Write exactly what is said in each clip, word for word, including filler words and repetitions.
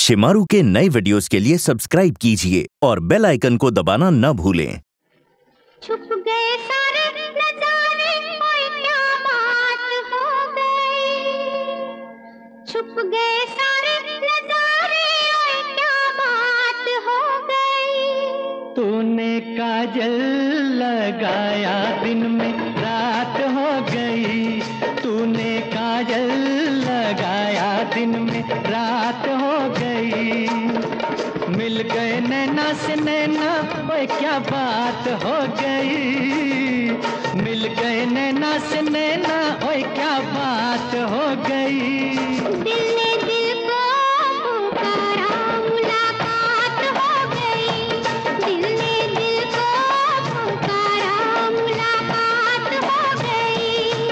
शिमारू के नए वीडियोस के लिए सब्सक्राइब कीजिए और बेल आइकन को दबाना न भूलें। छुप गए सारे नजारे, ओए क्या बात हो गई। छुप गए सारे नजारे, ओए क्या बात हो गई। तूने काजल लगाया दिन में रात हो गई। तूने काजल लगाया दिन में रात हो गई। मिल गए नैना से नैना, ओए क्या बात हो गई। मिल गए नैना से नैना, ओए क्या बात हो गई। दिल ने दिल को पुकारा, मुलाकात हो गई। दिल ने दिल को पुकारा, मुलाकात हो गई।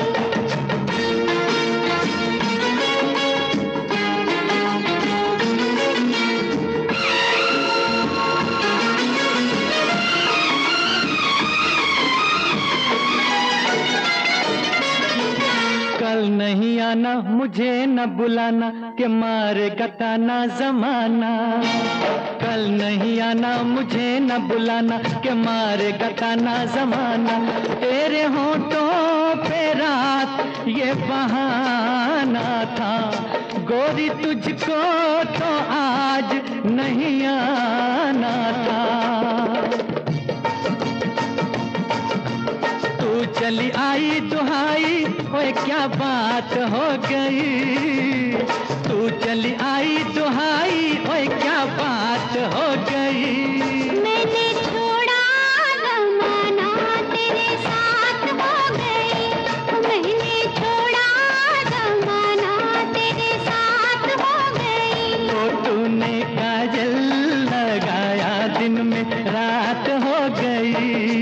कल नहीं आना, मुझे न बुलाना, के मारेगा ताना जमाना। कल नहीं आना, मुझे न बुलाना, के मारेगा ताना जमाना। तेरे होठों पे रात ये बहाना था, गोरी तुझको तो आज नहीं आना था। तू चली आई दुहाई, ओए क्या बात हो गई। तू चली आई दुहाई, ओए क्या बात हो गई। मैंने छोड़ा ज़माना, तेरे साथ हो गई। मैंने छोड़ा ज़माना, तेरे साथ हो गई। तो तूने काजल लगाया दिन में रात हो गई।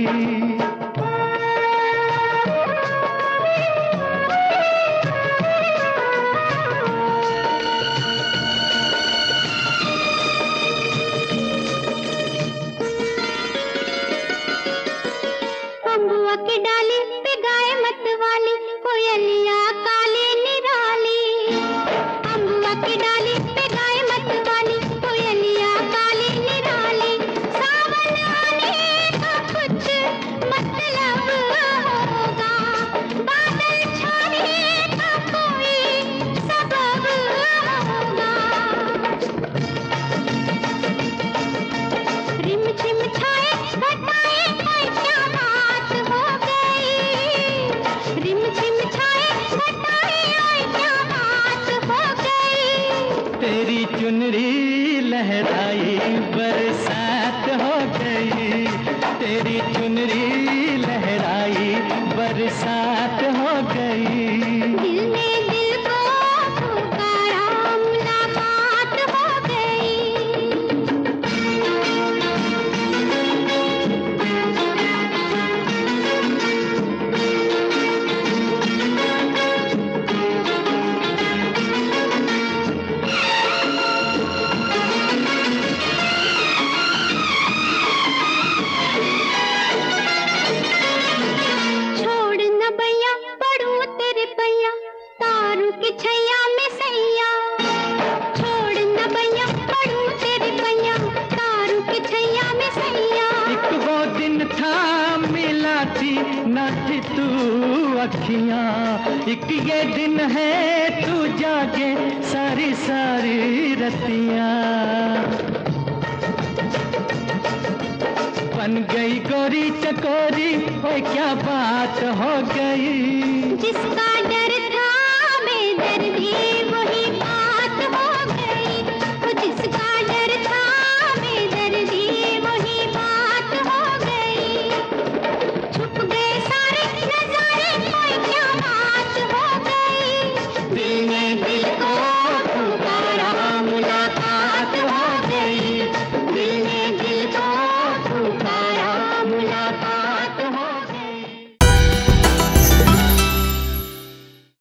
अम्बुआ की डाली पे गाय मत वाली, कोयलिया काली निराली। अम्बुआ की डाली पे गाय मत वाली, कोयलिया काली निराली। सावन आने का कुछ मतलब होगा, बादल छाने का कोई सबब होगा। रिम झिम छाए घटाए, ओए क्या बात हो गई। रिम झिम छाए घटाए, ओए क्या बात हो गई। तेरी चुनरी लहराई बरसात हो गई। तेरी चुनरी लहराई बरसात हो गई। दिल ने दिल को पुकारा, मुलाकात हो गई। छोड़ न भैया, पढ़ूं तेरे पैया, तारू की छैया में सैया। छोड़ न भैया, पढ़ूं तेरे पैया, तारू की छैया में सैया। एक वो दिन था मिला थी न थी तू अखियां। एक ये दिन है तू जागे सारी सारी रतियां। बन गई गोरी चकोरी, ओए क्या बात हो गई। जिस